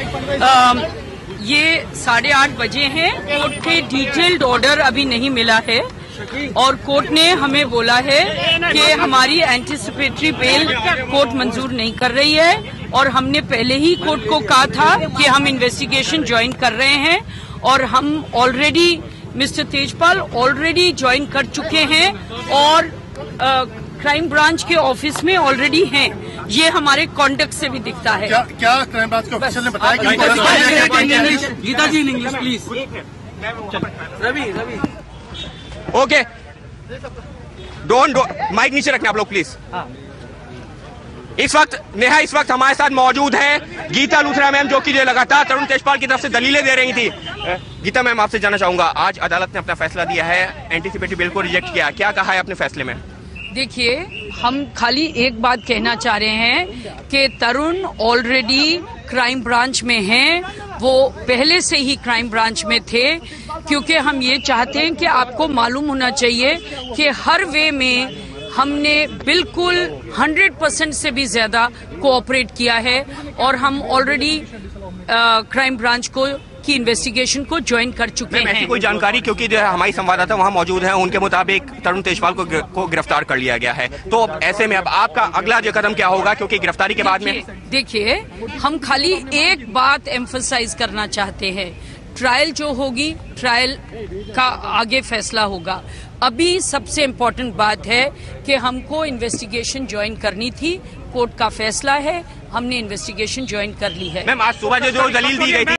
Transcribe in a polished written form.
ये 8:30 बजे हैं। कोर्ट के डिटेल्ड ऑर्डर अभी नहीं मिला है और कोर्ट ने हमें बोला है कि हमारी एंटीसिपेटरी बेल कोर्ट मंजूर नहीं कर रही है और हमने पहले ही कोर्ट को कहा था कि हम इन्वेस्टिगेशन ज्वाइन कर रहे हैं और हम already mister Tejpal already join कर चुके हैं और क्राइम ब्रांच के ऑफिस में ऑलरेडी हैं। ये हमारे कॉन्टेक्ट से भी दिखता है। क्या क्राइम ब्रांच के ऑफिसर ने बताया कि Geeta ji in English please. Ravi okay, don't mic नीचे रखना आप लोग प्लीज। इस वक्त हमारे साथ मौजूद है गीता लूथरा मैम, जो कि लगातार तरुण तेजपाल की तरफ से दलीलें दे रही थी। गीता मैम, आपसे जानना चाहूंगा, आज अदालत ने अपना फैसला दिया है, एंटीसिपेटरी बिल को रिजेक्ट किया, क्या कहा है अपने फैसले में? देखिए, हम खाली एक बात कहना चाह रहे हैं कि तरुण ऑलरेडी क्राइम ब्रांच में हैं, वो पहले से ही क्राइम ब्रांच में थे, क्योंकि हम ये चाहते हैं कि आपको मालूम होना चाहिए कि हर वे में हमने बिल्कुल 100% से भी ज्यादा कोऑपरेट किया है और हम ऑलरेडी क्राइम ब्रांच की इन्वेस्टिगेशन को ज्वाइन कर चुके हैं। ऐसी कोई जानकारी, क्योंकि जो हमारी संवाददाता वहां मौजूद है, उनके मुताबिक तरुण तेजपाल को गिरफ्तार कर लिया गया है, तो ऐसे में अब आपका अगला जो कदम क्या होगा, क्योंकि गिरफ्तारी के बाद में? देखिए, हम खाली एक बात एम्फसाइज करना चाहते हैं, ट्रायल जो होगी, ट्रायल का आगे फैसला होगा। अभी सबसे इम्पोर्टेंट बात है कि हमको इन्वेस्टिगेशन ज्वाइन करनी थी, कोर्ट का फैसला है, हमने इन्वेस्टिगेशन ज्वाइन कर ली है। मैम, आज सुबह जो दलील दी गई थी